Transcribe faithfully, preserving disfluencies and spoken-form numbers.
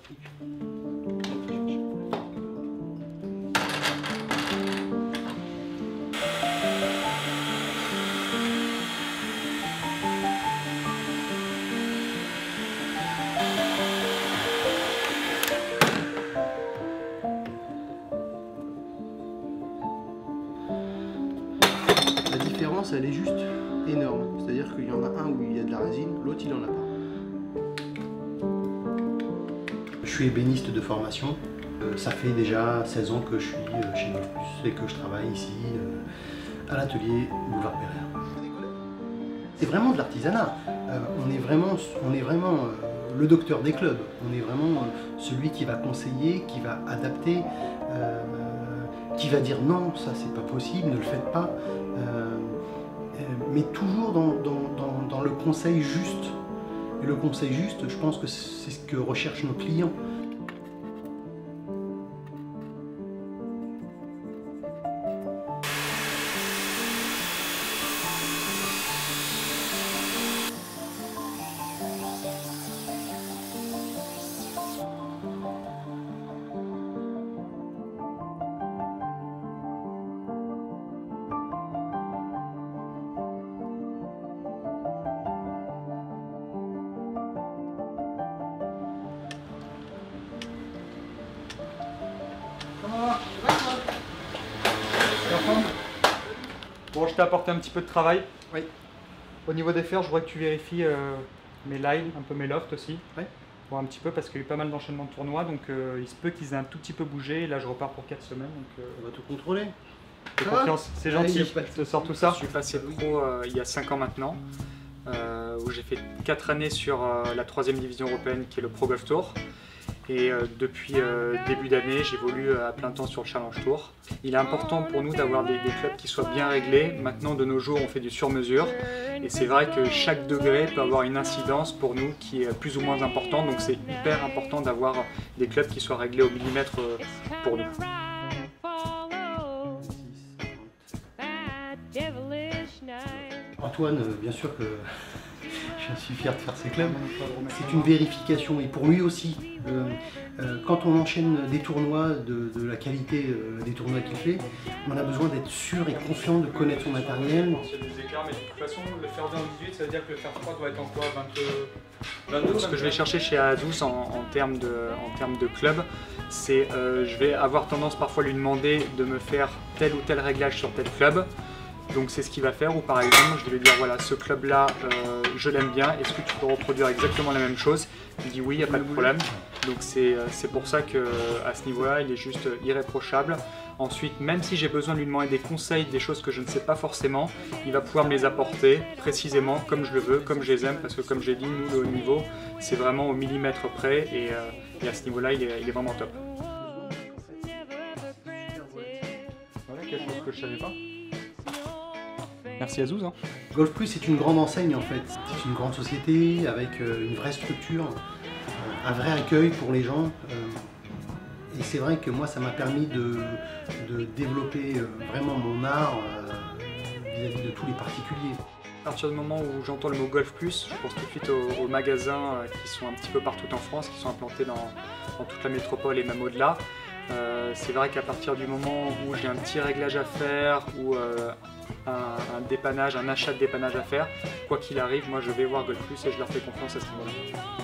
pratique. La différence, elle est juste énorme. C'est-à-dire qu'il y en a un où il y a de la résine, l'autre il en a pas. Je suis ébéniste de formation. Euh, ça fait déjà seize ans que je suis euh, chez Golf Plus et que je travaille ici euh, à l'atelier Boulevard Pereire. C'est vraiment de l'artisanat. Euh, on est vraiment, on est vraiment euh, le docteur des clubs. On est vraiment euh, celui qui va conseiller, qui va adapter, euh, qui va dire non, ça c'est pas possible, ne le faites pas. Euh, mais toujours dans, dans, dans, dans le conseil juste. Et le conseil juste, je pense que c'est ce que recherchent nos clients. Bon, je t'ai apporté un petit peu de travail. Oui. Au niveau des fers, je voudrais que tu vérifies euh, mes lines, un peu mes lofts aussi. Oui. Pour un petit peu, parce qu'il y a eu pas mal d'enchaînements de tournois, donc euh, il se peut qu'ils aient un tout petit peu bougé. Et là, je repars pour quatre semaines. Donc, euh, on va tout contrôler. Fais confiance, c'est gentil. Allez, Je te sors tout ça. Je suis passé pro euh, il y a cinq ans maintenant, euh, où j'ai fait quatre années sur euh, la troisième division européenne qui est le Pro Golf Tour. Et euh, depuis euh, début d'année, j'évolue à plein temps sur le Challenge Tour. Il est important pour nous d'avoir des, des clubs qui soient bien réglés. Maintenant, de nos jours, on fait du sur-mesure. Et c'est vrai que chaque degré peut avoir une incidence pour nous qui est plus ou moins importante. Donc c'est hyper important d'avoir des clubs qui soient réglés au millimètre euh, pour nous. Antoine, bien sûr que je suis fier de faire ces clubs. C'est une vérification et pour lui aussi, euh, euh, quand on enchaîne des tournois de, de la qualité euh, des tournois qu'il fait, on a besoin d'être sûr et confiant de connaître son matériel. Il y a des écarts, mais de toute façon, le fer deux en dix-huit, ça veut dire que le fer trois doit être en quoi, vingt-deux. Ce que je vais chercher chez Azus en, en termes de, en termes de club, c'est euh, je vais avoir tendance parfois à lui demander de me faire tel ou tel réglage sur tel club. Donc c'est ce qu'il va faire, ou par exemple je vais lui dire voilà, ce club là euh, je l'aime bien, est-ce que tu peux reproduire exactement la même chose? Il dit oui, il n'y a pas de problème. Donc c'est pour ça qu'à ce niveau là il est juste irréprochable. Ensuite, même si j'ai besoin de lui demander des conseils, des choses que je ne sais pas forcément, il va pouvoir me les apporter précisément comme je le veux, comme je les aime, parce que comme j'ai dit, nous le haut niveau c'est vraiment au millimètre près et, euh, et à ce niveau là il est, il est vraiment top. Voilà quelque chose que je ne savais pas. Merci Azus. Hein. Golf Plus c'est une grande enseigne en fait. C'est une grande société avec euh, une vraie structure, euh, un vrai accueil pour les gens. Euh, et c'est vrai que moi ça m'a permis de, de développer euh, vraiment mon art vis-à-vis euh, de tous les particuliers. À partir du moment où j'entends le mot Golf Plus, je pense tout de suite aux, aux magasins euh, qui sont un petit peu partout en France, qui sont implantés dans, dans toute la métropole et même au-delà. Euh, c'est vrai qu'à partir du moment où j'ai un petit réglage à faire ou euh, un, un dépannage, un achat de dépannage à faire, quoi qu'il arrive, moi je vais voir Golf Plus et je leur fais confiance à ce niveau-là.